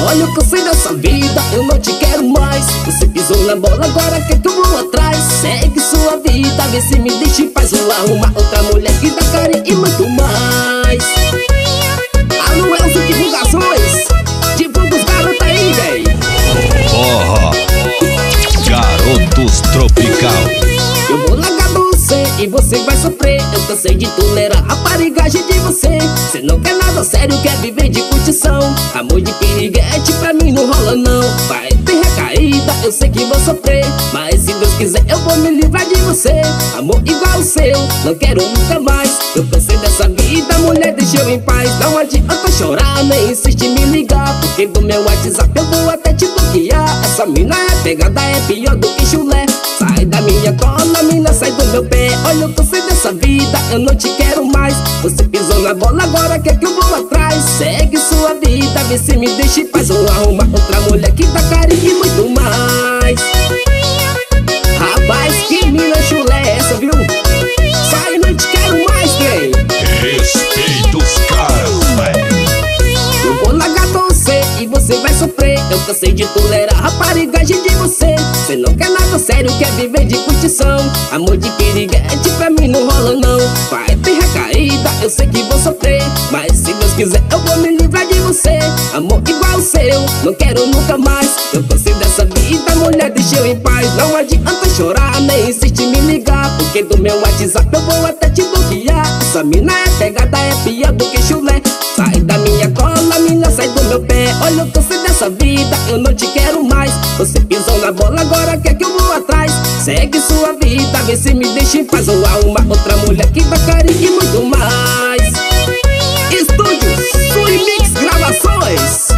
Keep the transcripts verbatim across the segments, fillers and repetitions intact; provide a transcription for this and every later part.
Olha, eu cansei dessa vida, eu não te quero mais. Você pisou na bola, agora quer que eu vou atrás. Segue sua vida, vê se me deixa em paz. Vou arrumar outra mulher que dá carinho e muito mais. Alô, Elzo Divulgações, divulga os garotos aí, véi. Forró Garotos Tropical. Eu vou largar você e você vai sofrer. Eu cansei de tolerar a raparigagem de você. Cê não quer nada sério, quer viver de curtição. Amor de piriguete pra mim não rola não. Vai ter recaída, eu sei que vou sofrer, mas se Deus quiser eu vou me livrar de você. Amor igual o seu, não quero nunca mais. Eu cansei dessa vida, mulher, deixa eu em paz. Não adianta chorar, nem insiste em me ligar, porque do meu WhatsApp eu vou até te bloquear. Essa mina é pegada, é pior do que chulé. Sai da minha cola, mina, sai do meu pé. Olha, eu cansei dessa vida, eu não te quero mais. Você pisou na bola, agora quer que eu vou atrás. Segue sua vida, vê se me deixa em paz. Vou arrumar outra mulher que dá carinho e muito mais. Rapaz, que mina chulé é essa, viu? Sai, não te quero mais, trem. Respeita os caras, velho. Eu vou largar você e você vai sofrer. Eu cansei de tolerar a raparigagem de você. Cê não quer nada sério, quer viver de curtição. Amor de piriguete pra mim não rola não. Vai ter recaída, eu sei que vou sofrer, mas se Deus quiser eu vou me livrar de você. Amor igual o seu, não quero nunca mais. Eu cansei dessa vida, mulher, deixa eu em paz. Não adianta chorar, nem insiste em me ligar, porque do meu WhatsApp eu vou até te bloquear. Essa mina é pegada, é pior do que chulé. Sai da minha cola, mina, sai do meu pé. Olha, eu cansei dessa vida, eu não te quero mais. Você pisou na bola, agora quer que eu vou atrás. Segue sua vida, vê se me deixa em paz. Vou arrumar outra mulher que dá carinho e muito mais. Estúdios Suimix Gravações.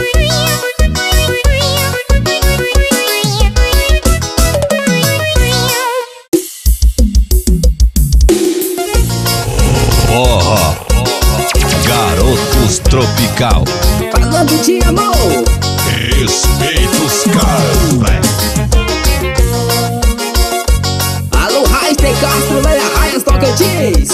Forró Garotos Tropical. Falando de amor, Respeita os caras, velho. alô, Raiz de Castro, velha Raias Tocantins.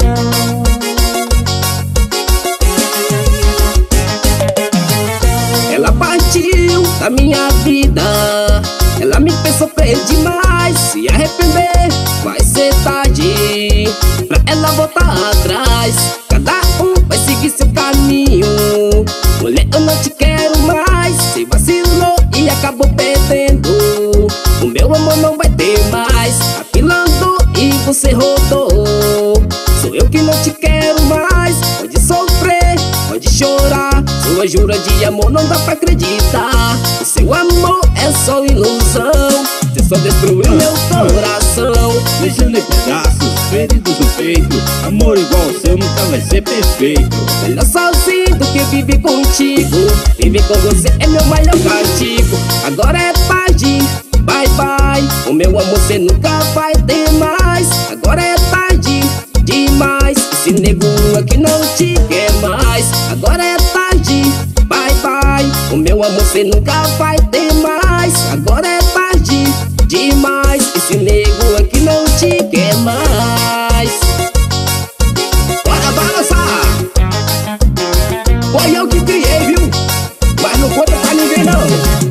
Ela partiu da minha vida, ela me fez sofrer demais. Se arrepender vai ser tarde pra ela voltar atrás. Cada um vai seguir seu caminho. Mulher, eu não te quero mais. Você vacilou e acabou perdendo. O meu amor não vai ter mais. Apilando e você rodou. Sou eu que não te quero mais. Pode sofrer, pode chorar. Sua jura de amor não dá pra acreditar. O seu amor é só ilusão. Você só destruiu meu coração, deixando em pedaços, feridos no peito. Amor igual o seu nunca vai ser perfeito. melhor sozinho do que viver contigo. Viver com você é meu maior castigo. Agora é tarde, bye bye. O meu amor cê nunca vai ter mais. Agora é tarde demais. Esse nego aqui não te quer mais. Agora é tarde, bye bye. O meu amor cê nunca vai ter mais. Agora é tarde demais. Esse nego aqui não te quer mais. Bora balançar. Foi eu que criei, viu? Mas não conta pra ninguém não.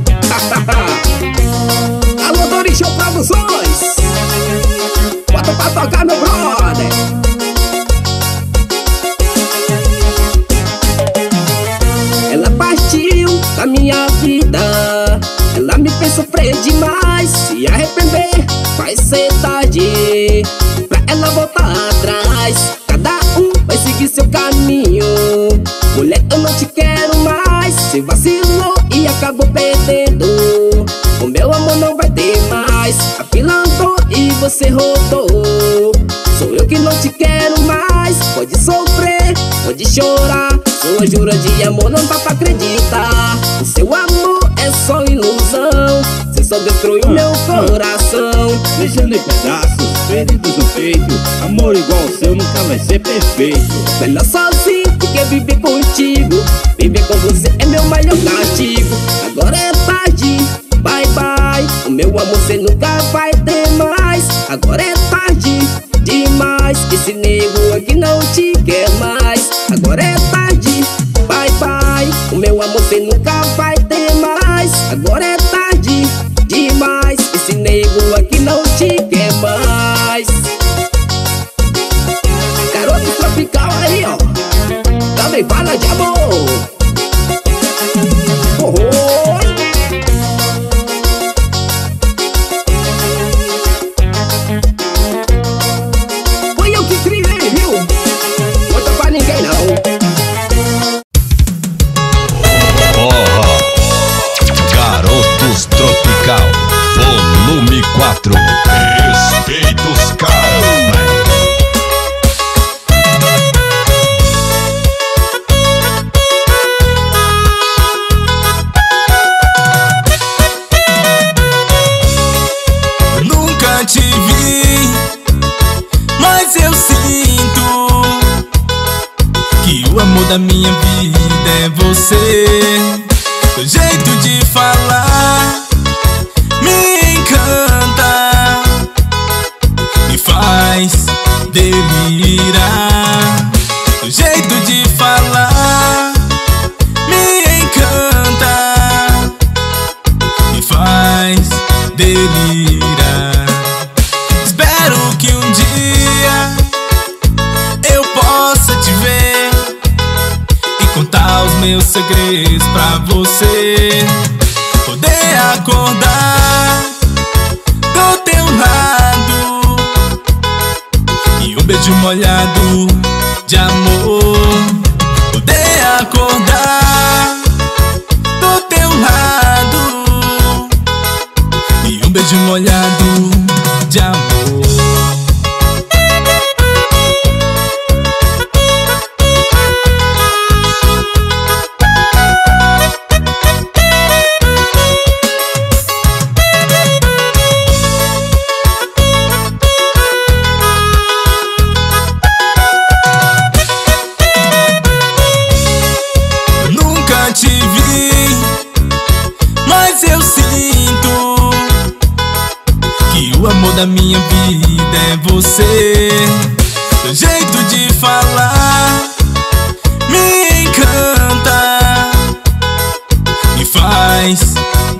Alô, Dori Show Produções. Bota pra tocar, meu brother. Ela partiu da minha vida, ela me fez sofrer demais. Se arrepender vai ser tarde pra ela voltar atrás. Cada um vai seguir seu caminho. Mulher, eu não te quero mais. Você vacilou e acabou perdendo. O meu amor não vai ter mais. Apilando e você rodou. Sou eu que não te quero mais. Pode sofrer, pode chorar. Sua jura de amor não dá pra acreditar. O seu amor é só ilusão. Você só destruiu meu coração, deixando em pedaços, feridos no peito. Amor igual o seu nunca vai ser perfeito. melhor sozinho do que viver contigo. Viver com você é meu maior castigo. Agora é tarde, bye bye. O meu amor cê nunca vai ter mais. Agora é tarde demais. Esse nego aqui não te quer mais. Agora é tarde, bye bye. O meu amor cê nunca vai e fala de amor. Oh, oh. Foi eu que criei, viu? Não tô pra ninguém não. Porra, Garotos Tropical, volume quatro. Respeita os caras, velho. Nunca te vi, mas eu sinto que o amor da minha vida é você. Teu jeito de falar me encanta, me faz delirar. Teu jeito de falar me encanta, me faz delirar. Espero que um dia eu possa te ver e contar os meus segredos pra você. Poder acordar do teu lado e um beijo molhado de amor. Poder acordar do teu lado e um beijo molhado de amor. Nunca te vi, mas eu sinto que o amor da minha vida é você. Teu jeito de falar me encanta, me faz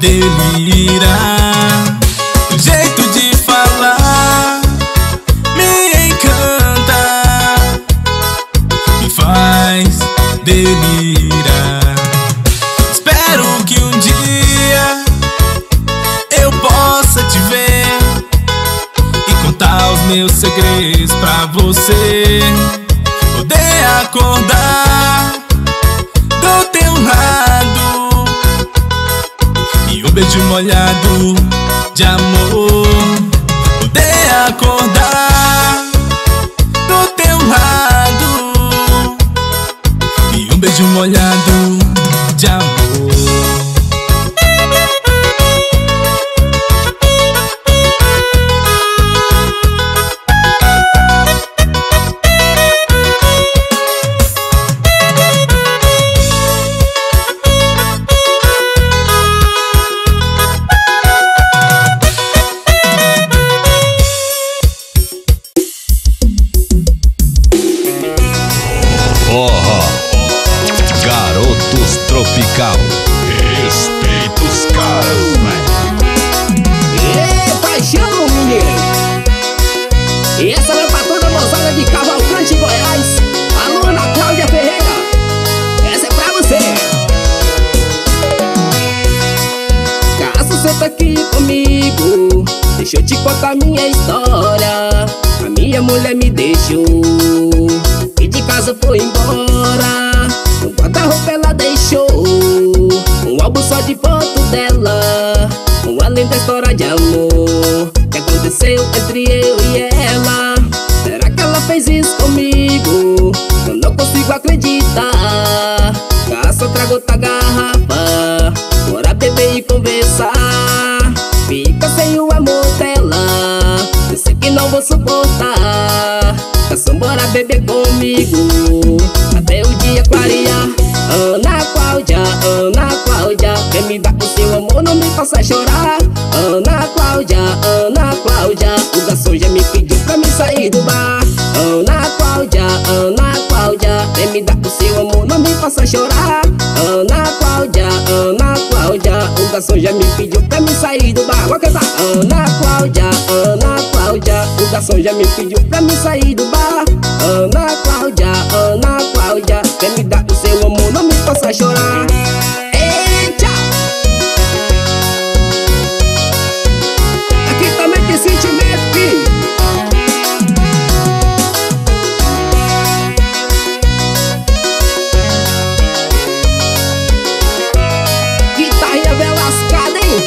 delirar. Teu jeito de falar me encanta, me faz delirar. Espero que um dia eu possa te ver e contar os meus segredos pra você. Poder acordar do teu lado e um beijo molhado de amor. Poder acordar do teu lado e um beijo molhado de amor. Porra, Garotos Tropical, respeita os caras, velho. Ê, paixão, menino. E essa vai pra toda a moçada de Cavalcante, Goiás. Alô, Ana Cláudia Ferreira. Essa é pra você. Caso senta aqui comigo, deixa eu te contar minha história. A minha mulher me deixou e de casa foi embora. No guarda-roupa ela deixou um álbum só de foto dela, uma linda história de amor que aconteceu entre eu e ela. Será que ela fez isso comigo? Eu não consigo acreditar. Caça outra outra garrafa, bora beber e conversar. Fica sem o amor dela, eu sei que não vou suportar. Caça, bora beber comigo até o dia clarear. Ana Cláudia, Ana Cláudia, quem me dá o seu amor não me faça chorar. Ana Cláudia, Ana Cláudia, o garçom já me pediu pra me sair do bar. Ana Cláudia, Ana Cláudia, quem me dá o seu amor não me faça chorar. Ana Cláudia, Ana Cláudia, o garçom já me pediu pra me sair do bar. Vou cantar. Ana Cláudia, Ana Cláudia, o garçom já me pediu pra me sair do bar. Ana Cláudia, Ana Cláudia, quem me dá o seu amor, não me faça chorar. Eita! Aqui também tem sentimento, filho. Guitarrinha bem lascada, hein?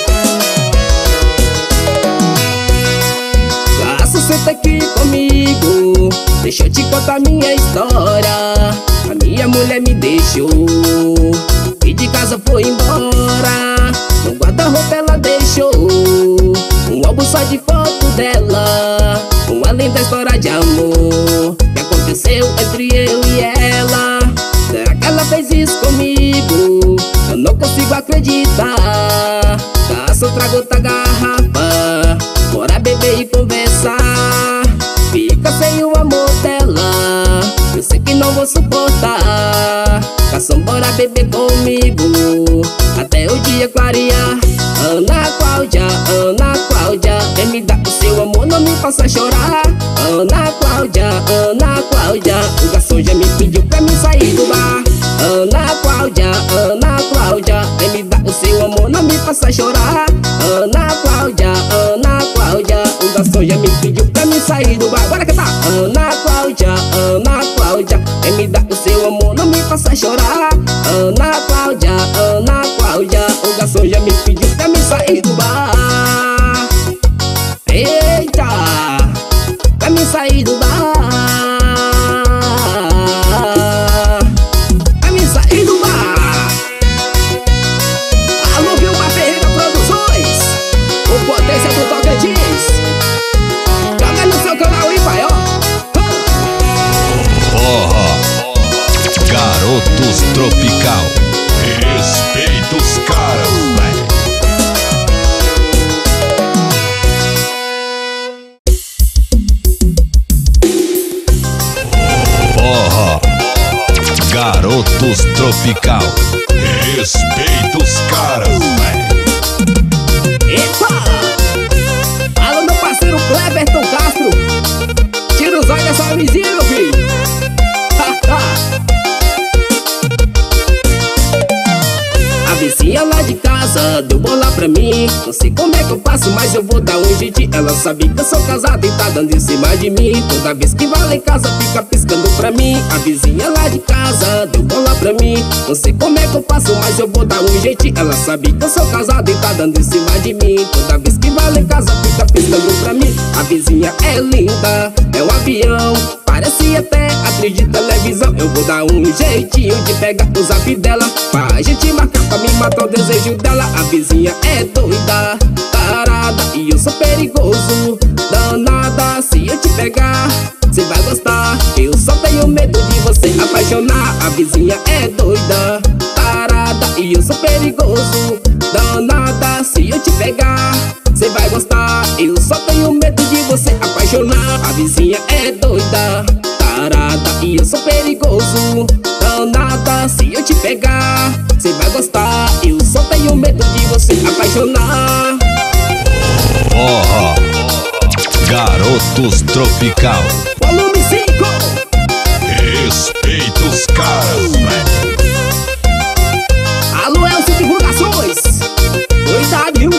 Laço, senta aqui comigo, deixa eu te contar minha história. A minha mulher me deixou e de casa foi embora. No guarda-roupa ela deixou um álbum só de foto dela, uma linda história de amor que aconteceu entre eu e ela. Será que ela fez isso comigo? Eu não consigo acreditar. Caça outra gota garrafa, bora beber e conversar. Fica sem o amor dela, eu sei que não vou suportar. Caça, bora beber comigo até o dia clarear. Ana Cláudia, Ana Cláudia, vem me dar o seu amor, não me faça chorar. Ana Cláudia, Ana Cláudia, o garçom já me pediu pra me sair do bar. Ana Cláudia, Ana Cláudia, vem me dar o seu amor, não me faça chorar. Ana Cláudia, Ana Cláudia, o garçom já me pediu pra me sair do bar. Bora cantar! Ana Cláudia, Ana Cláudia, vem me dar o seu amor, não me faça chorar. Ana Cláudia, Ana Cláudia, o garçom já me pediu pra me sair do bar. Eita, pra me sair do bar, pra me sair do bar. Alô, Vilma Ferreira Produções, o potência do Tocantins. Joga no seu canal e vai, ó. Porra, Garotos Tropical. Respeita os caras, velho. Porra, Garotos Tropical. Respeita os caras, velho. Epa! Alô, meu parceiro Cleberton Castro, tira os olhos dessa vizinha, meu filho. A vizinha lá de casa deu bola pra mim. Não sei como é que eu faço, mas eu vou dar um jeitinho. Ela sabe que eu sou casado e tá dando em cima de mim. Toda vez que vai lá em casa fica piscando pra mim. A vizinha lá de casa deu bola pra mim. Não sei como é que eu faço, mas eu vou dar um jeitinho. Ela sabe que eu sou casado e tá dando em cima de mim. Toda vez que vai lá em casa fica piscando pra mim. A vizinha é linda, é um avião, parece até atriz de televisão. Eu vou dar um jeitinho de pegar o zap dela, pra gente marcar pra me matar o desejo dela. A vizinha é doida, tarada, e eu sou perigoso, danada. Se eu te pegar, cê vai gostar. Eu só tenho medo de você apaixonar. A vizinha é doida, tarada, e eu sou perigoso, danada. Se eu te pegar, cê vai gostar. Eu só tenho medo de você apaixonar. A vizinha é doida, tarada, e eu sou perigoso, danada. Se eu te pegar, cê vai gostar. Eu só tenho medo de você apaixonar. Porra, Garotos Tropical. Volume cinco. Respeita os caras, velho. Alô, Elcio Divulgações, cuidado, viu?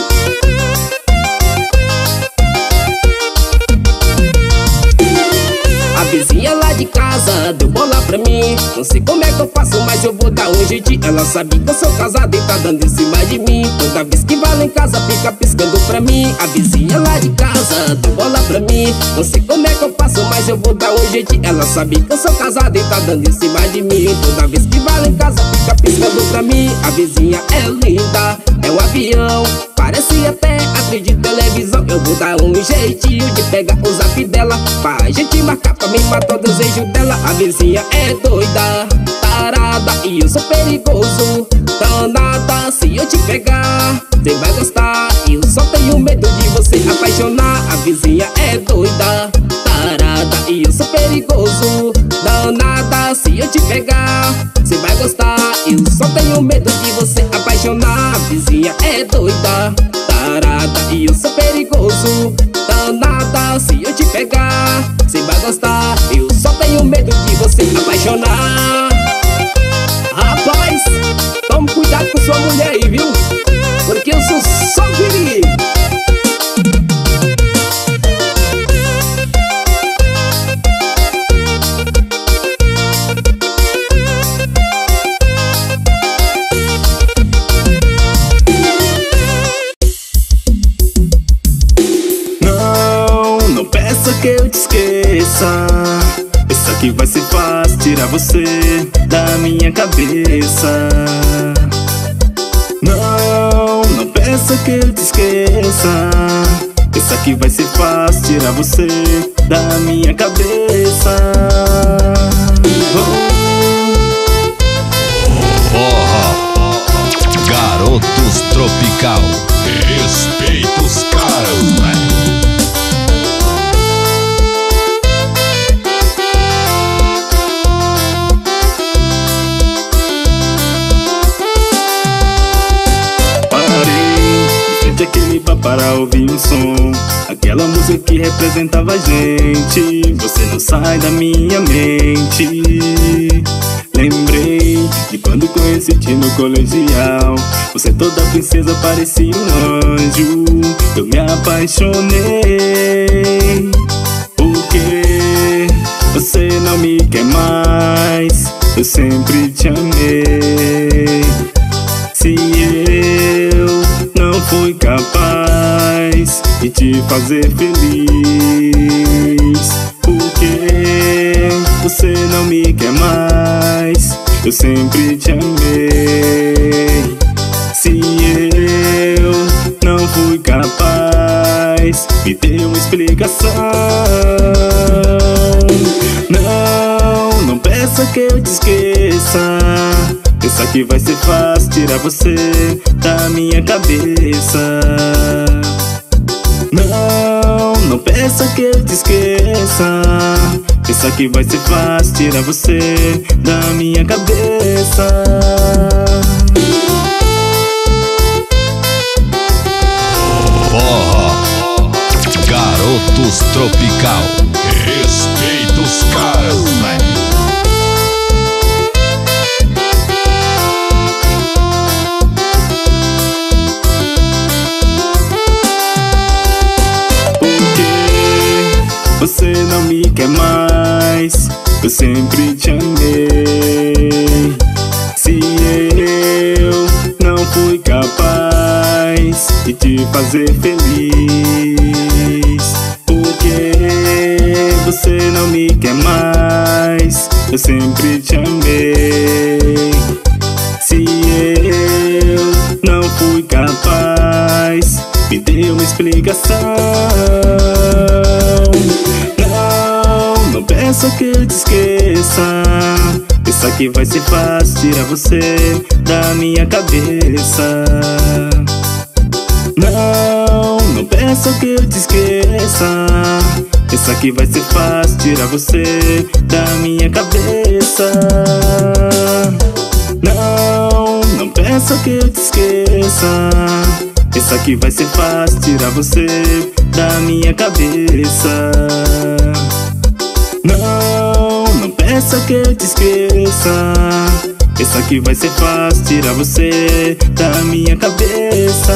A vizinha lá de casa deu bola pra mim. Não sei como é que eu faço, mas eu vou dar um jeitinho. Ela sabe que eu sou casado e tá dando em cima de mim. Toda vez que vai lá em casa fica piscando pra mim. A vizinha lá de casa deu bola pra mim. Não sei como é que eu faço, mas eu vou dar um jeitinho. Ela sabe que eu sou casado e tá dando em cima de mim. Toda vez que vai lá em casa fica piscando pra mim. A vizinha é linda, é um avião, parece até atriz de televisão. Eu vou dar um jeitinho de pegar o zap dela, pra gente marcar pra me matar o desejo dela. A vizinha é doida, tarada, e eu sou perigoso, danada. Se eu te pegar, cê vai gostar. Eu só tenho medo de você apaixonar. A vizinha é doida, tarada, e eu sou perigoso, danada. Se eu te pegar, cê vai gostar. Eu só tenho medo de você apaixonar. A vizinha é doida, tarada, e eu sou perigoso, danada. Se eu te pegar, cê vai gostar. Eu só tenho medo de você apaixonar. aqui vai ser fácil tirar você da minha cabeça. Não, não peça que eu te esqueça. Essa aqui vai ser fácil tirar você da minha cabeça. Oh. Forró, Garotos Tropical. Respeita os caras, velho. Aquele bar para ouvir um som, aquela música que representava a gente. Você não sai da minha mente. Lembrei de quando conheci-te no colegial. Você toda princesa, parecia um anjo. Eu me apaixonei. Porque você não me quer mais. Eu sempre te amei. Se eu não fui capaz de te fazer feliz, porque você não me quer mais. Eu sempre te amei. Se eu não fui capaz, me dê uma explicação. Não, não peça que eu te esqueça. Essa aqui vai ser fácil tirar você da minha cabeça. Não, não peça que eu te esqueça. Essa aqui vai ser fácil tirar você da minha cabeça. Forró, Garotos Tropical. Respeita os caras, velho. Você não me quer mais. Eu sempre te amei. Se eu não fui capaz de te fazer feliz, porque você não me quer mais. Eu sempre te amei. Se eu não fui capaz, me dê uma explicação. Não peça que eu te esqueça. Essa aqui vai ser fácil tirar você da minha cabeça. Não, não peça que eu te esqueça. Essa aqui vai ser fácil tirar você da minha cabeça. Não, não peça que eu te esqueça. Essa aqui vai ser fácil tirar você da minha cabeça. Não, não peça que eu te esqueça. Essa aqui vai ser fácil tirar você da minha cabeça.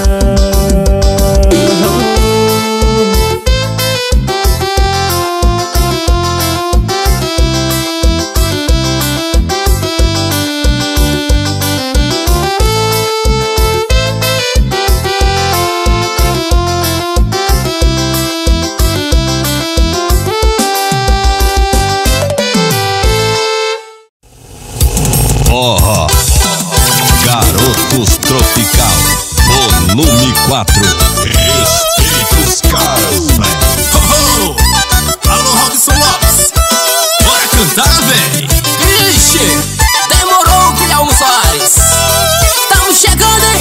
Forró, Garotos Tropical, volume quatro. Respeita os caras, velho. Oh, oh. Alô, Robson Lopes, bora cantar, véi. Ixi, demorou, Guilherme Soares. Tamo chegando, hein?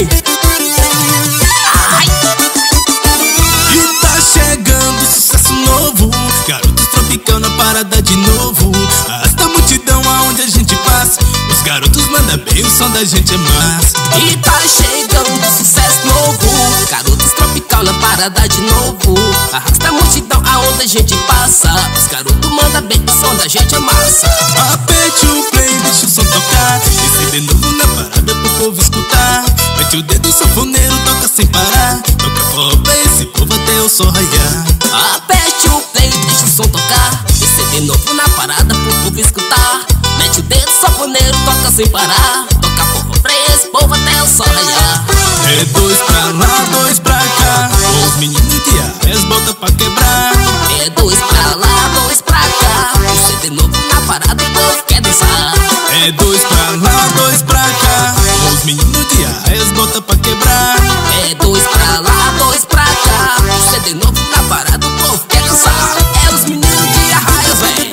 Ai. E tá chegando sucesso novo, Garotos Tropical na parada de novo. Arrasta a multidão aonde a gente passa. Os garotos mandam bem, o som da gente é massa. E tá chegando sucesso novo, Garotos Tropical na parada de novo. Arrasta a multidão aonde a gente passa. Os garotos mandam bem, o som da gente é massa. Aperte o play, deixa o som tocar. Esse de novo na parada pro povo escutar. Mete o dedo, o sanfoneiro toca sem parar. Toca forró pra esse povo até o sol raiar. Aperte o play, deixa o som tocar. Esse de novo na parada pro povo escutar. Mete o dedo, sanfoneiro toca sem parar. Toca forró pra esse povo até o sol raiar. É dois pra lá, dois pra cá. Os meninos que a eles bota pra quebrar. É dois pra lá, dois pra cá. Esse de novo na parada parada, o povo quer dançar. É dois pra lá, dois pra cá, os meninos de arraias bota pra quebrar. É dois pra lá, dois pra cá, isso é de novo na parada, o povo quer dançar. É os meninos de arraias, véi.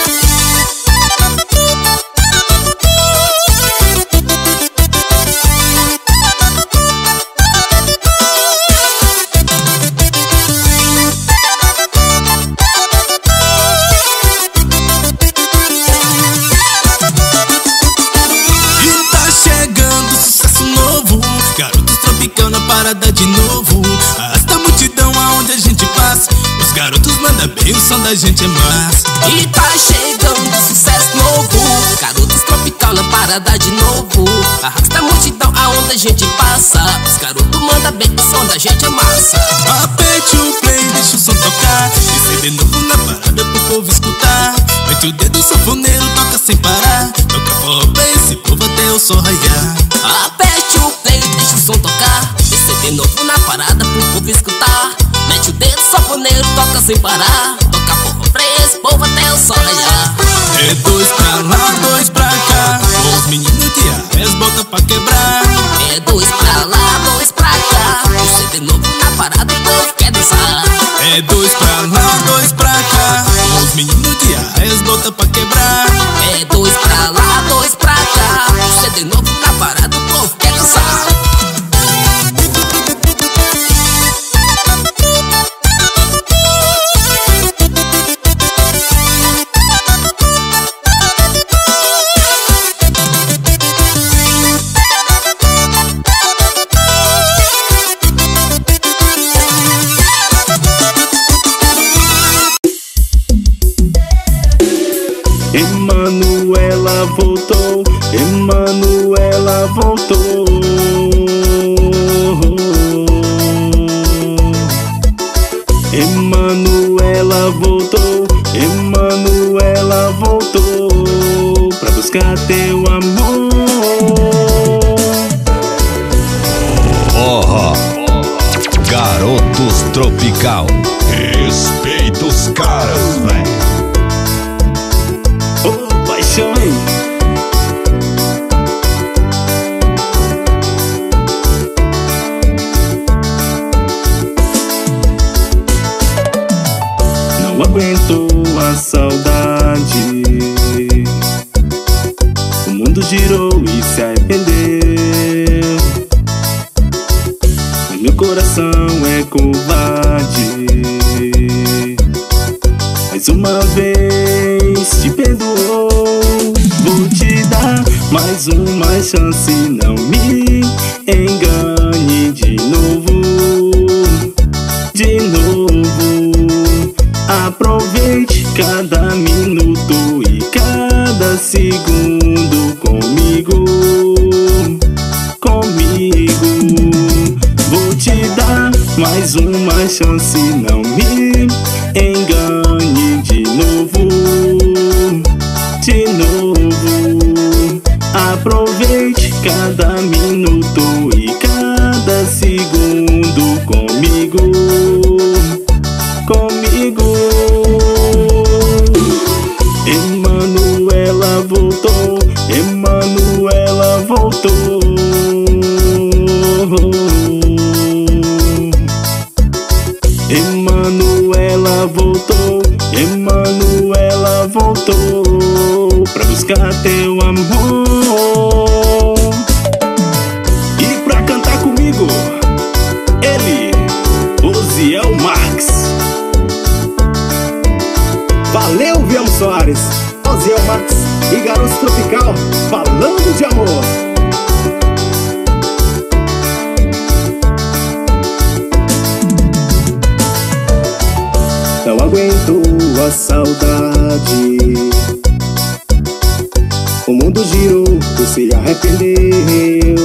Parada de novo, arrasta a multidão aonde a gente passa. Os garotos mandam bem, o som da gente é massa. E tá chegando sucesso novo, Garotos Tropical na parada de novo. Arrasta a multidão aonde a gente passa. Os garotos mandam bem, o som da gente é massa. Aperte o play, deixa o som tocar. Esse é de novo na parada pro povo escutar. Mete o dedo, o sanfoneiro toca sem parar. Toca forró pra esse povo até o sol raiar. Aperte o play, deixa o som tocar. Esse é de novo na parada pro povo escutar. Mete o dedo, o sanfoneiro toca sem parar. Toca forró pra esse povo até o sol raiar. É dois pra lá, dois pra cá, os meninos de arraias bota pra quebrar. É dois pra lá, dois pra cá, isso é de novo na parada, o povo quer dançar. É dois pra lá, dois pra cá, os meninos de arraias bota pra quebrar. É dois pra lá, dois pra cá, isso é de novo na parada, o povo quer dançar. Emanuela voltou, Emanuela voltou. Emanuela voltou, Emanuela voltou pra buscar teu amor. Forró, Garotos Tropical. Respeita os caras, velho. Oh, paixão, hein? Não aguento a saudade. O mundo girou e se arrependeu. Mas meu coração é covarde. Mais uma vez te perdoou. Vou te dar mais uma chance. Não me engane de novo. De novo. Aproveite cada minuto e cada segundo comigo. Comigo. Vou te dar mais uma chance. Não me engane de novo. De novo. Aproveite cada minuto e cada segundo comigo. Comigo. Emanuela voltou, Emanuela voltou. Emanuela voltou, Emanuela voltou pra buscar teu amor. E pra cantar comigo, ele, Osiel Marx. Valeu, Viamo Soares, Osiel Marx e Garotos Tropical, falando de amor. Não aguento a saudade. O mundo girou, tu se arrependeu.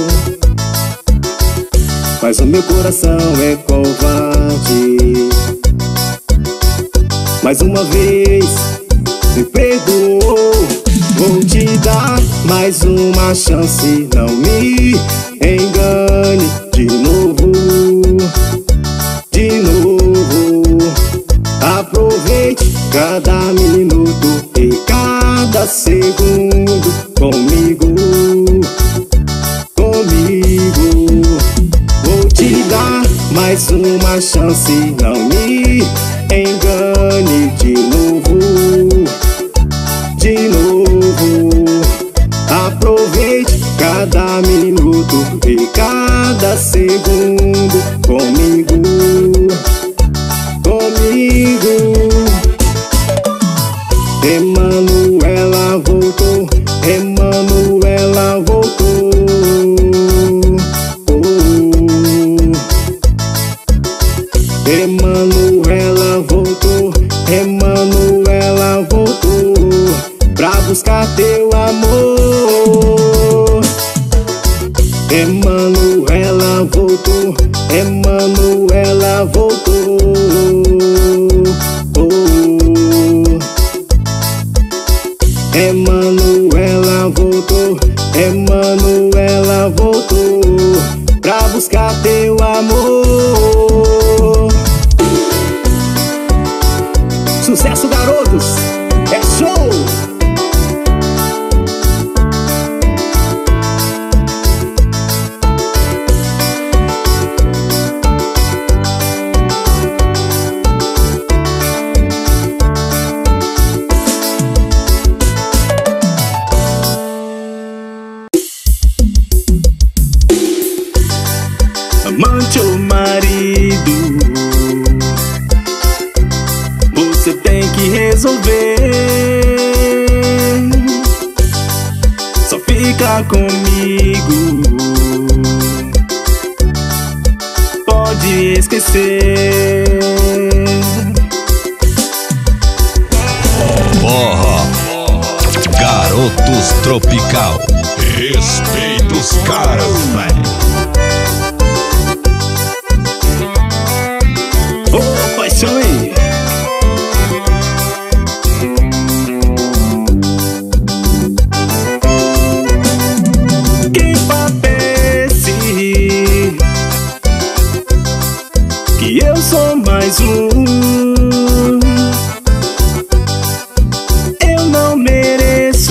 Mas o meu coração é covarde. Mais uma vez me perdoou. Vou te dar mais uma chance. Não me engane de novo. De novo. Aproveite cada minuto e cada mais uma chance, não me engane de novo, de novo. Aproveite cada minuto e cada segundo comigo, comigo. Emanuela voltou, Emanuela voltou. Emanuela voltou, Emanuela voltou pra buscar teu amor. Emanuela voltou, Emanuela voltou. Emanuela voltou, Emanuela voltou pra buscar teu amor. Sucesso, garotos, é show! Amante ou marido, você tem que resolver. Só fica comigo, pode esquecer. Porra, Garotos Tropical. Respeita os caras, velho. Ô, paixão aí. Quem parece que eu sou mais um? Eu não mereço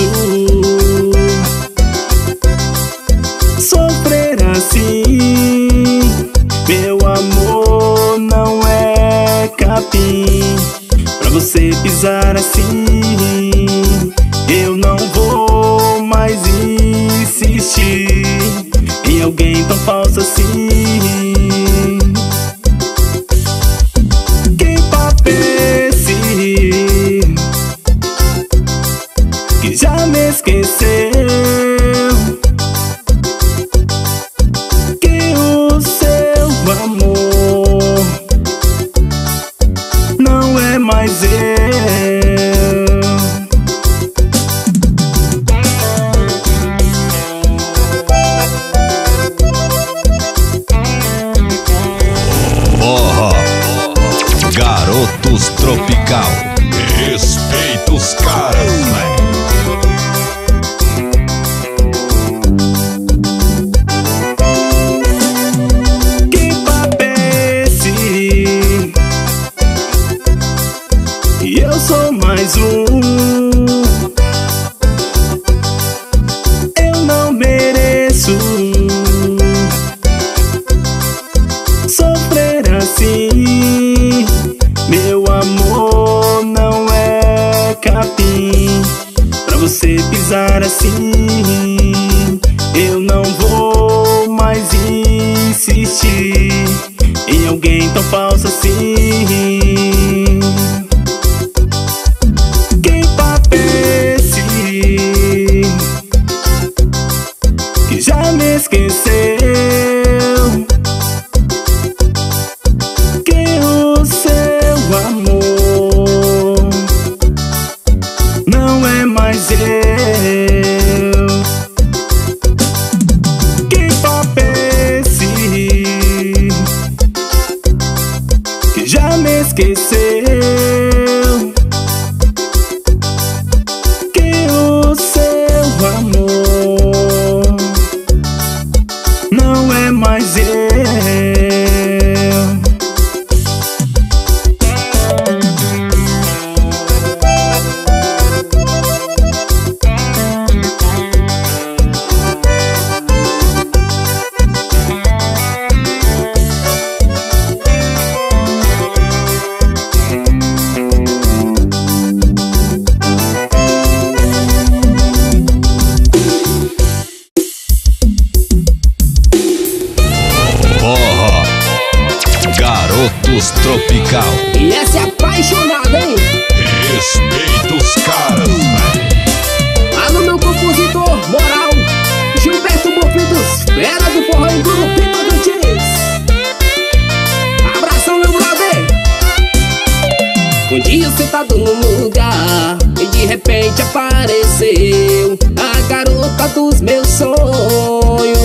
sofrer assim. Meu amor não é capim pra você pisar assim. Eu não vou mais insistir em alguém tão falso assim. Quem parece que já me esqueceu, que o seu amor não é mais eu. Porra, Garotos Tropical. Respeita os caras, velho. Quem parece que eu sou mais um? Eu não mereço sofrer assim. Meu amor não é capim pra você pisar assim. Eu não vou mais insistir em alguém tão falso assim. Quem parece que já me esqueceu, que o seu amor não é mais eu. Quem parece que já me esqueceu, que o seu amor não é mais eu. Garotos Tropical. E essa é apaixonada, hein? Respeita os caras, velho. Alô, meu compositor moral, Gilberto Mofidos, fera do forró em Gurupi, Tocantins. Abração, meu brother. Um dia sentado num lugar e de repente apareceu a garota dos meus sonhos.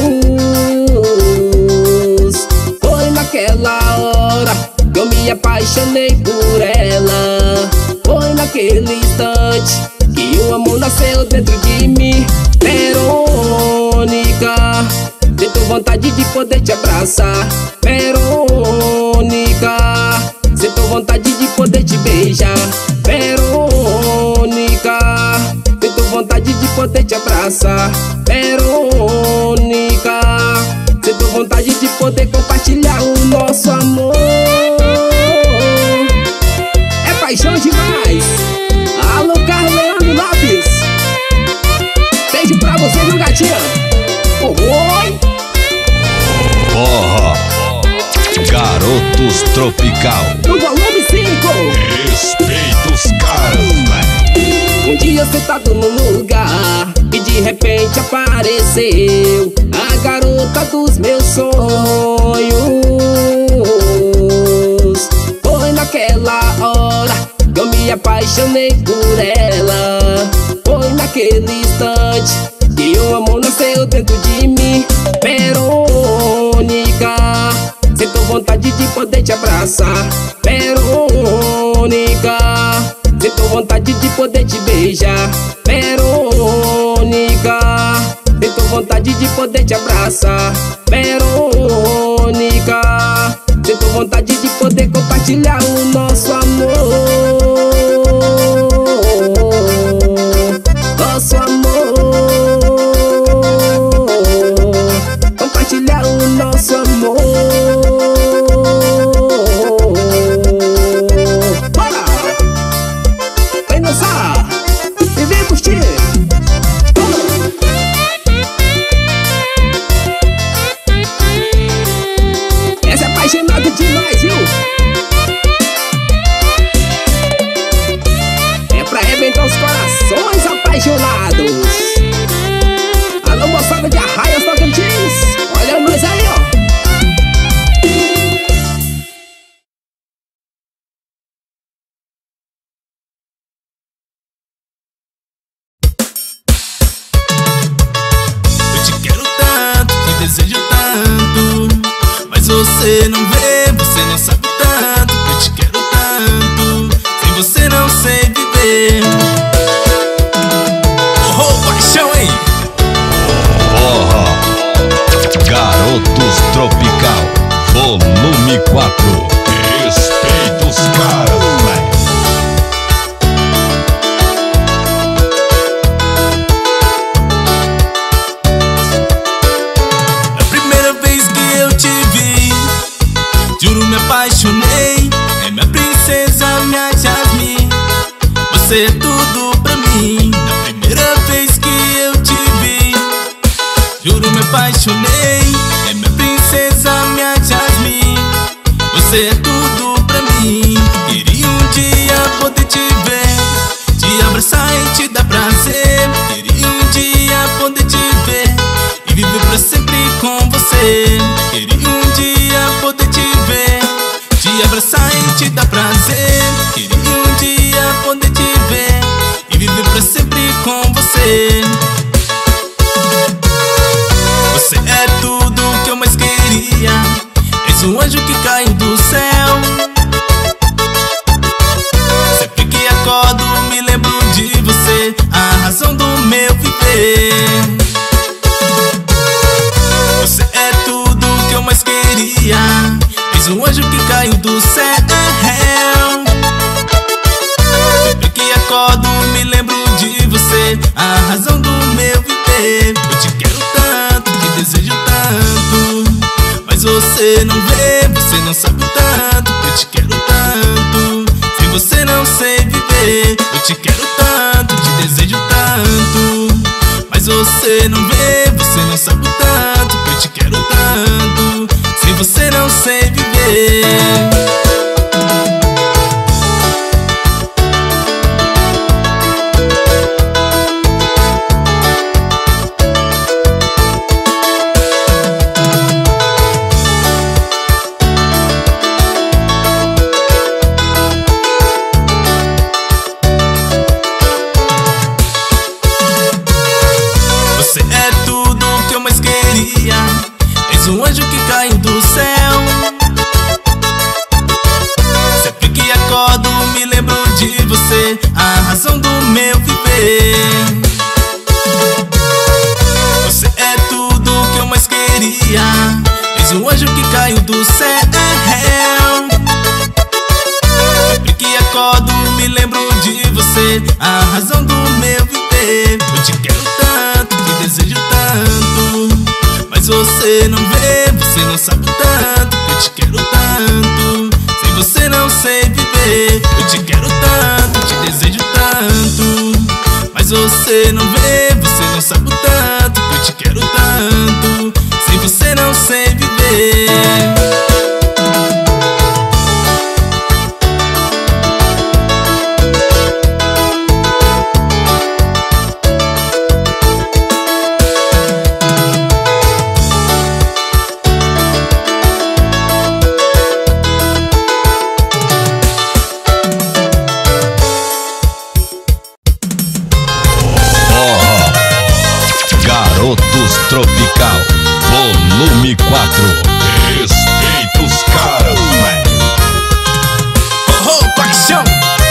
Foi naquela hora que eu me apaixonei por ela. Foi naquele instante que o amor nasceu dentro de mim. Verônica, sinto vontade de poder te abraçar. Verônica, sinto vontade de poder te beijar. Verônica, sinto vontade de poder te abraçar. Verônica, sinto vontade de poder compartilhar o nosso amor. É paixão demais. Alô, Carlos Leandro Lopes, beijo pra você, meu gatinho. Oi. Forró Garotos Tropical. No volume cinco. Respeita os caras, velho. Um dia sentado num lugar e de repente apareceu a garota dos meus sonhos. Foi naquela hora que eu me apaixonei por ela. Foi naquele instante que o amor nasceu dentro de mim. Verônica, sinto vontade de poder te abraçar. Verônica, sinto vontade de poder te beijar. Verônica, sinto vontade de poder te abraçar. Verônica, sinto vontade de poder compartilhar o nosso amor. Nosso amor, compartilhar o nosso amor. Bora! Vem dançar e vem curtir. Essa é apaixonada demais, viu? É pra arrebentar os corações apaixonados. Alô, moçada de Arraias, Tocantins, olha nós aí, ó. Eu te quero tanto, te desejo tanto, mas você não vê, você não sabe tanto. Eu te quero tanto, sem você não sei viver. Oh, oh, paixão, hein? Forró Garotos Tropical, volume quatro. Respeita os caras, velho. A primeira vez que eu te vi, juro me apaixonei. É minha princesa, minha Jasmine, você é tudo pra mim. Na primeira vez que eu te vi, juro me apaixonei. É minha princesa, minha Jasmine, você é tudo pra mim. Queria um dia poder te ver, te abraçar e te dar prazer. Queria um dia poder te ver e viver pra sempre com você. Queria um dia poder te ver, te abraçar e te dar prazer. Queria um dia poder te ver e viver pra sempre com você. Você é tudo que eu mais queria, és um anjo que caiu do céu. Sempre que acordo me lembro de você, a razão do meu viver. Você é tudo que eu mais queria, és um anjo que caiu do céu. Sempre que acordo me lembro de você, a razão do meu viver. Eu te quero tanto, te desejo tanto, mas você não vê, você não sabe tanto. Eu te quero tanto, sem você não sei viver. Eu te quero tanto, te desejo tanto, mas você não vê, você não sabe tanto. Eu te quero tanto, sem você não sei viver. viver. Você é tudo que eu mais queria. És um anjo que caiu do céu. Sempre que acordo me lembro de você, a razão do meu viver. Você é tudo que eu mais queria. És um anjo que caiu do céu. Sempre que acordo me lembro de você, a razão do meu viver. Eu te quero tanto, te desejo tanto, mas você não vê, você não sabe o tanto que eu te quero tanto. Sem você não sei viver. Eu te quero tanto, te desejo tanto, mas você não vê, você não sabe o tanto que eu te quero tanto. Sem você não sei viver. Garotos Tropical, volume quatro. Respeita os caras, velho. Oh, oh, paixão.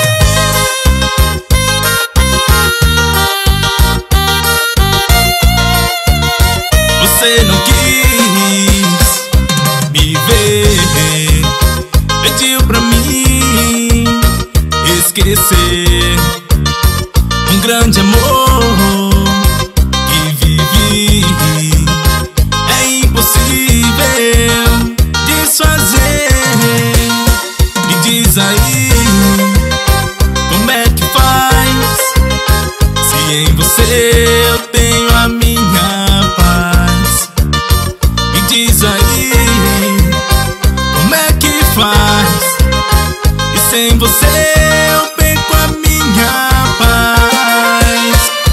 Você não quis me ver, pediu pra mim esquecer um grande amor que vivi. É impossível desfazer. Me diz aí, como é que faz, se em você eu tenho a minha paz? Me diz aí, como é que faz, e sem você eu perco a minha paz?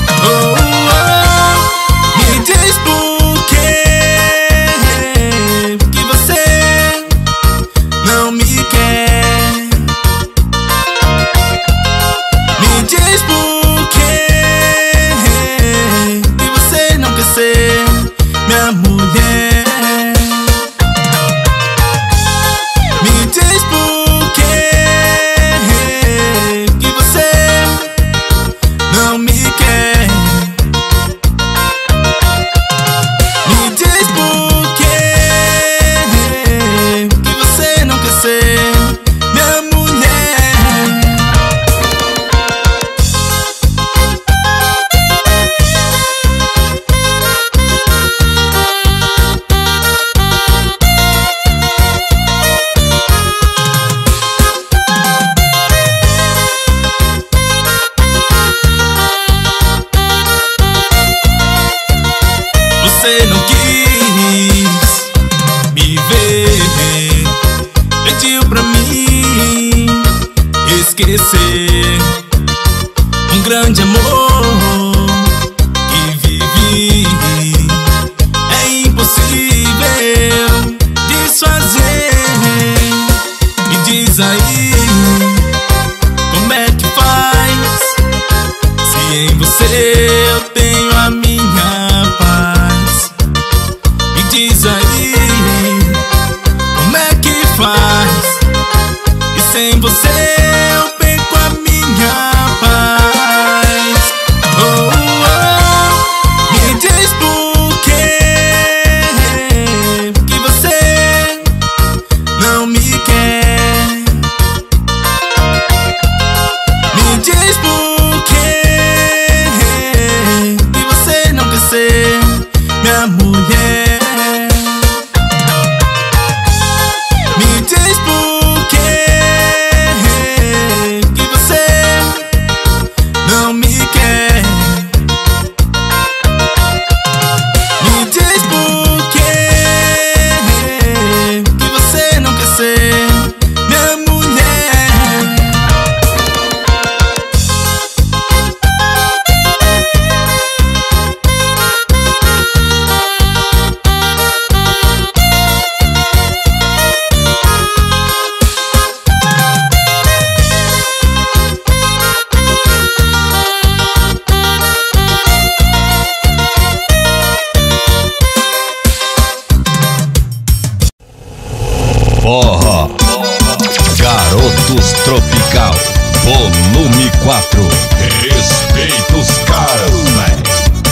Forró, Garotos Tropical, volume quatro. Respeita os caras, velho.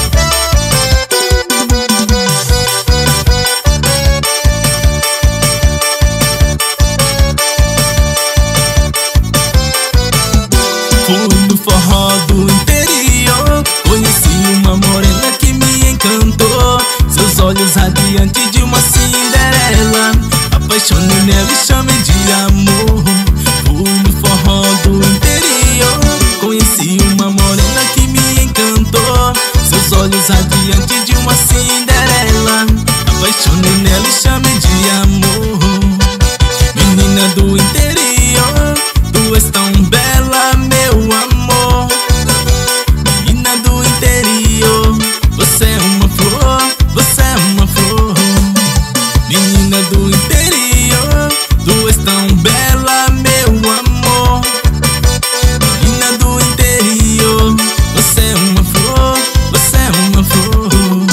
Fui no forró do interior, conheci uma morena que me encantou. Seus olhos radiantes de uma Cinderela, apaixonei nela e chamei de amor. Fui no forró do interior, conheci uma morena que me encantou. Seus olhos radiantes de uma Cinderela, apaixonei nela e chamei de amor. Menina do interior, tu és tão bela, meu amor. Menina do interior, você é uma flor, você é uma flor. Menina do interior, tu és tão bela, meu amor. Menina do interior, você é uma flor, você é uma flor.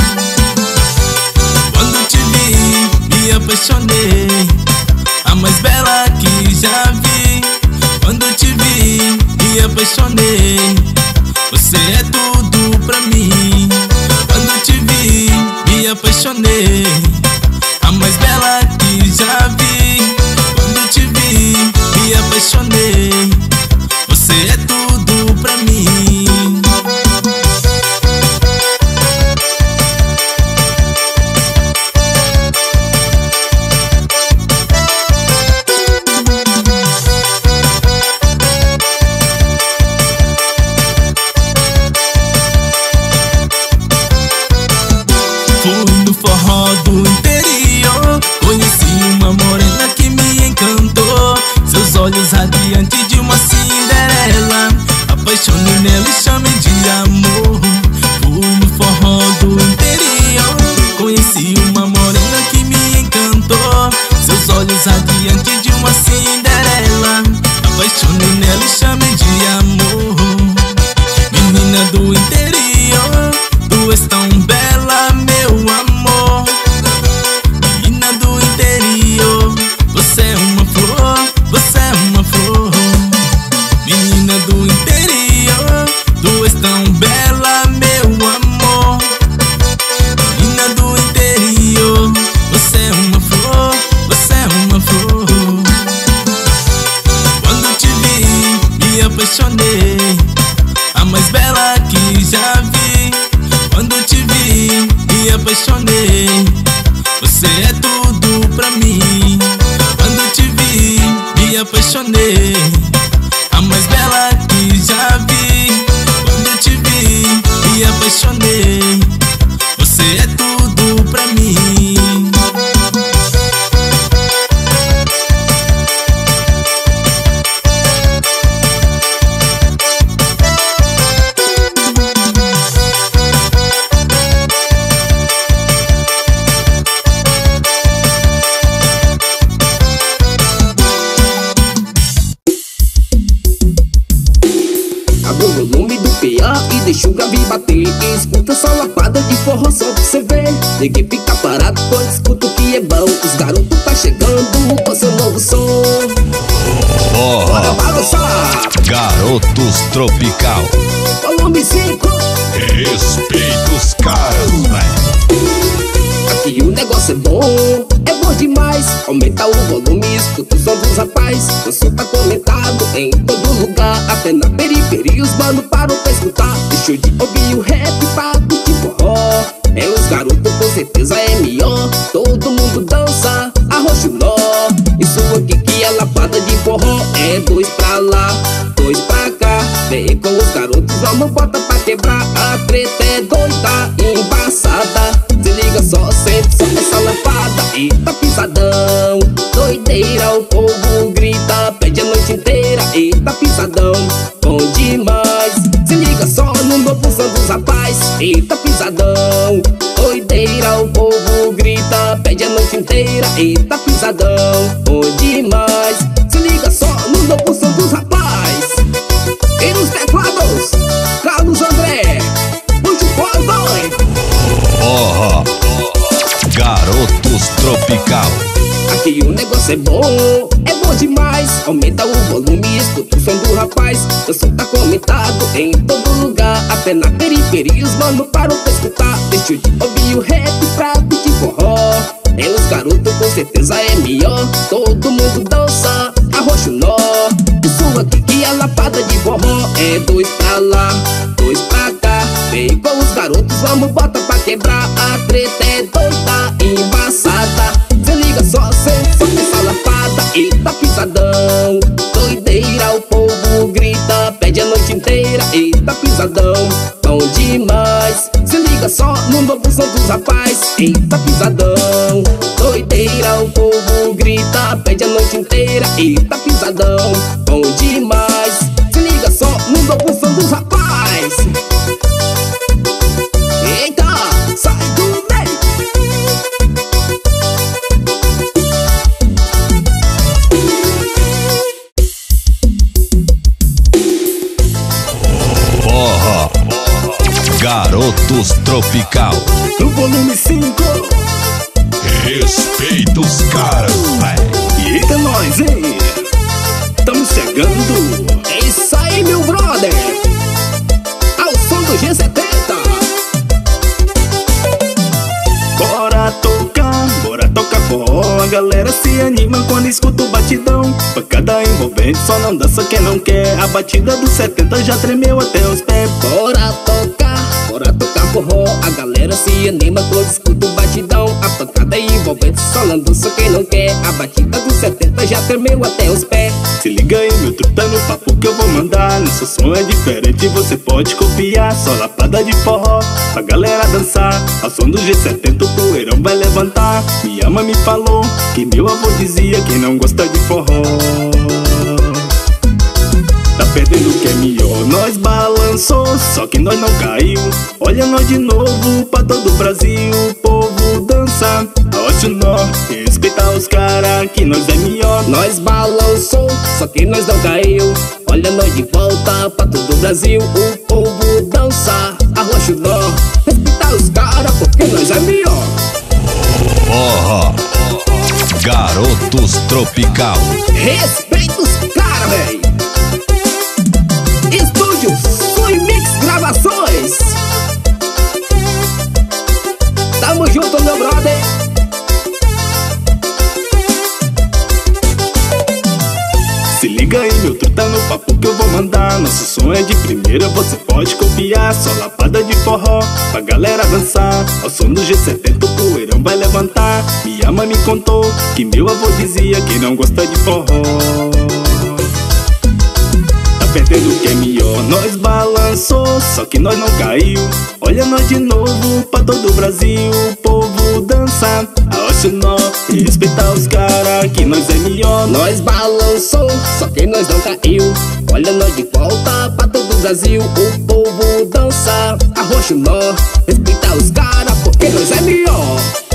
Quando te vi, me apaixonei, a mais bela que já vi. Quando te vi, me apaixonei, você é tudo pra mim. Quando te vi, me apaixonei, a mais bela que já vi. Quando te vi, me apaixonei, você é tudo pra mim. Fui no forró do interior, conheci uma morena que me encantou. Seus olhos radiantes de uma Cinderela, apaixonei nela e chamei de amor. Fui no forró do interior, conheci uma morena que me encantou. Seus olhos radiantes de uma Cinderela, apaixonei nela e chamei de amor. Menina do interior, tu és tão bela, meu amor. Menina do interior, você é uma flor, você é uma flor. Menina do interior, tu és tão bela, meu amor. Menina do interior, você é uma flor, você é uma flor. Quando te vi, me apaixonei, a mais bela que já vi. Quando te vi, me apaixonei, você é tudo pra mim. Quando te vi, me apaixonei, a mais bela que já vi. Quando te vi, me apaixonei, você é tudo pra mim. Abre o volume do P A e deixa o Gabi bater. Escuta essa lapada de forró só pra você ver. Ninguém fica parado quando escuta o que é bom. Os garotos tá chegando com seu novo som. Bora Forró, balançar. Garotos Tropical. Volume cinco. Respeita os caras, velho. Aqui o negócio é bom, é bom demais. Aumenta o volume, escuta o som dos rapaz. O som tá comentado em todo lugar, até na periferia os mano param pra escutar. Deixou de ouvir o rap pra curtir forró. É os garotos, com certeza é melhor. Todo mundo dança, arrocha o nó. Isso aqui que é lapada de forró. É dois pra lá, dois pra cá. Vem com os garotos, vamos bota pra quebrar. A treta é doida, embaçada. Se liga só, sente só essa lapada. Eita pisadão, doideira, o povo grita, pede a noite inteira. Eita pisadão, bom demais. Se liga só no novo som dos rapaz. Eita pisadão, doideira, o povo grita. Garotos Tropical. Aqui o negócio é bom, é bom demais. Aumenta o volume e escuta o som do rapaz. O som tá comentado em todo lugar, até na periferia os mano param pra escutar. Deixa de ouvir o rap pra pedir forró. É os garotos, com certeza é melhor. Todo mundo dança, arrocha o nó. Isso aqui que é lapada de forró. É dois pra lá, dois pra cá. Vem com os garotos, vamos bota pra quebrar. A treta é doida, embaçada. Se liga só, cê só essa lapada. Eita pisadão, doideira, o povo grita, pede a noite inteira. Eita pisadão, bom demais. Se liga só no novo som dos rapaz. Eita pisadão, doideira, o povo grita, pede a noite inteira. Eita pisadão, bom demais. Se liga só no novo som dos rapaz. Eita, sai do meio. Forró Garotos Tropical. No volume cinco. Respeita os caras, véi. Eita nós, hein? Estamos chegando. É isso aí, meu brother. Ao som do G setenta. Bora tocar, bora tocar forró. A galera se anima quando escuta o batidão. Pancada envolvente, só não dança quem não quer. A batida dos setenta já tremeu até os pés. Bora tocar, bora tocar forró. A galera se anima quando escuta o batidão. A pancada é envolvente, só não dança quem não quer. A batida dos setenta já tremeu até os pés. Se liga aí, meu truta, tá no papo que eu vou mandar. Nosso som é diferente, você pode copiar. Só lapada de forró, pra galera dançar. Ao som do G setenta o poeirão vai levantar. Minha mãe me falou que meu avô dizia: quem não gosta de forró tá perdendo o que é melhor. Nós balançou, só que nós não caiu. Olha nós de novo pra todo o Brasil. O povo dança, aocha o nó. Respeita os cara que nós é melhor. Nós balançou, só que nós não caiu. Olha nós de volta pra todo o Brasil. O povo dança, arrocha o nó. Respeita os cara porque nós é melhor. Forró Garotos Tropical. Respeita os cara, véi. Estúdio Suimix Gravações. Tamo junto, meu brother. Se liga aí, meu truta, no papo que eu vou mandar. Nosso som é de primeira, você pode copiar. Só lapada de forró, pra galera dançar. Ao som do G setenta o poeirão vai levantar. Minha mãe me contou que meu avô dizia: quem não gosta de forró tá perdendo o que é melhor. Nós balançou, só que nós não caiu. Olha nós de novo pra todo o Brasil. O povo dança, aocha o nó. Respeita os cara que nós é melhor. Nós balançou, só que nós não caiu. Olha nós de volta pra todo o Brasil. O povo dança, arrocha o nó. Respeita os cara porque nós é melhor.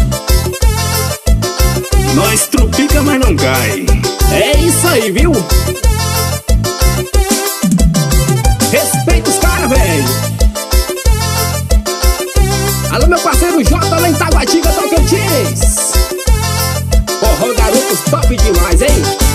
Nós tropica, mas não cai. É isso aí, viu? Respeita os cara, velho. Alô, meu parceiro J lá em Taguatinga, Tocantins. Forró Garotos top demais, hein?